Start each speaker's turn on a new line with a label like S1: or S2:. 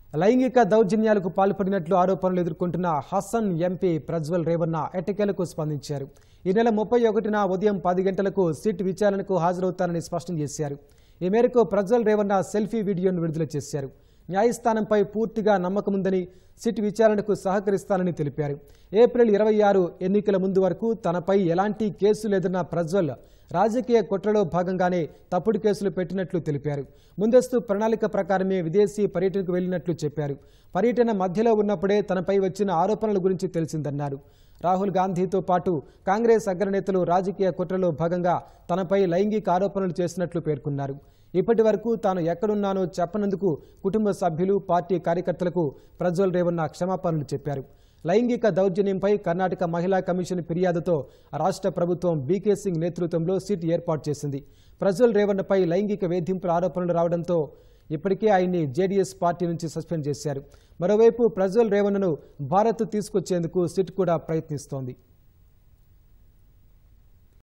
S1: లైంగిక దౌర్జన్యాలకు పాల్పడినట్లు ఆరోపణలు ఎదుర్కొంటున్న హసన్ ఎంపీ ప్రజ్వల్ రేవన్న ఎట్టకేలకు స్పందించారు. ఈ నెల 31న ఉదయం 10 గంటలకు సిట్ విచారణకు హాజరవుతారని స్పష్టం చేశారు. ఈ మేరకు ప్రజ్వల్ రేవన్న సెల్ఫీ వీడియోను విడుదల చేశారు. న్యాయస్థానంపై పూర్తిగా నమ్మకముందని, సిట్ విచారణకు సహకరిస్తానని తెలిపారు. ఏప్రిల్ 26 ఎన్నికల ముందు వరకు తనపై ఎలాంటి కేసు లేదన్న ప్రజ్వల్ రాజకీయ కుట్రలో భాగంగానే తప్పుడు కేసులు పెట్టినట్లు తెలిపారు. ముందస్తు ప్రణాళిక ప్రకారమే విదేశీ పర్యటనకు వెళ్లినట్లు చెప్పారు. పర్యటన మధ్యలో ఉన్నప్పుడే తనపై వచ్చిన ఆరోపణల గురించి తెలిసిందన్నారు. రాహుల్ గాంధీతో పాటు కాంగ్రెస్ అగ్రనేతలు రాజకీయ కుట్రలో భాగంగా తనపై లైంగిక ఆరోపణలు చేసినట్లు పేర్కొన్నారు. ఇప్పటి వరకు తాను ఎక్కడున్నానో చెప్పనందుకు కుటుంబ సభ్యులు, పార్టీ కార్యకర్తలకు ప్రజ్వల్ రేవన్న క్షమాపణలు చెప్పారు. లైంగిక దౌర్జన్యంపై కర్ణాటక మహిళా కమిషన్ ఫిర్యాదుతో రాష్ట్ర ప్రభుత్వం బీకే సింగ్ నేతృత్వంలో సిట్ ఏర్పాటు చేసింది. ప్రజ్వల్ రేవన్నపై లైంగిక వేధింపుల ఆరోపణలు రావడంతో ఇప్పటికే ఆయన్ని జేడీఎస్ పార్టీ నుంచి సస్పెండ్ చేశారు. మరోవైపు ప్రజ్వల్ రేవన్నను భారత్ తీసుకొచ్చేందుకు సిట్ కూడా ప్రయత్నిస్తోంది.